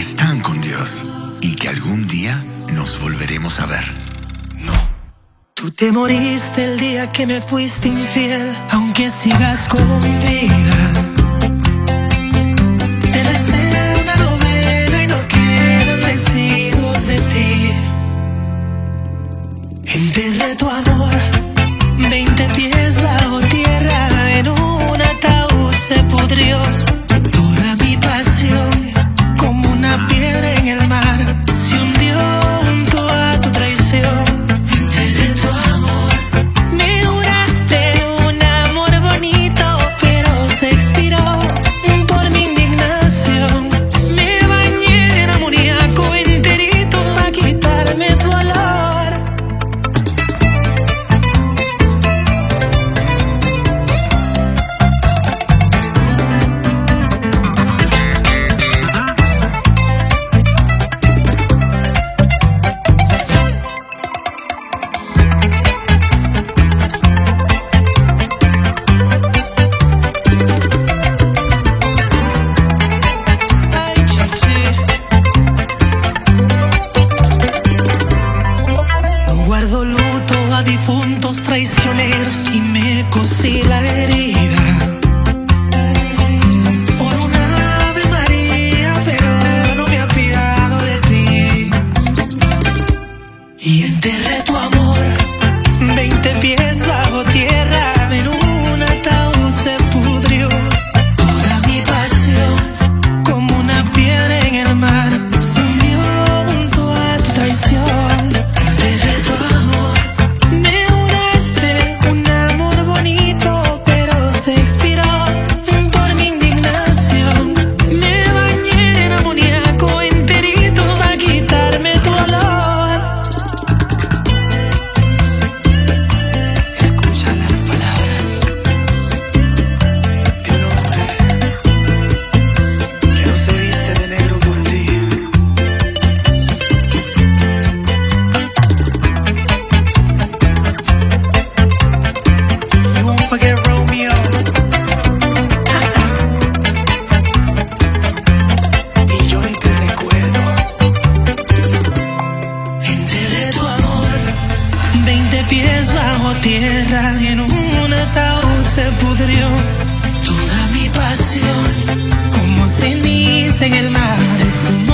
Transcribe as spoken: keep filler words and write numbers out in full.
están con Dios y que algún día nos volveremos a ver. No. Tú te moriste el día que me fuiste infiel, aunque sigas con vida. Te recé una novena y no quedan residuos de ti. Enterré tu amor veinte pies bajo tierra, en un ataúd se pudrió toda mi pasión. Como una piedra en el mar se hundió junto a tu traición. Enterré tu amor. Me juraste un amor bonito, pero se expiró por mi indignación. Me bañé en amoníaco enterito para quitarme tu olor. Difuntos traicioneros y me cosí la herida por una Ave María, pero no me apiado de ti. Y enterré tu amor veinte pies bajo tierra, en un ataúd se pudrió toda mi pasión. Como una piedra en el mar se hundió junto a tu traición. Enterré tu amor. Pies bajo tierra, en un ataúd se pudrió toda mi pasión, como ceniza en el mar.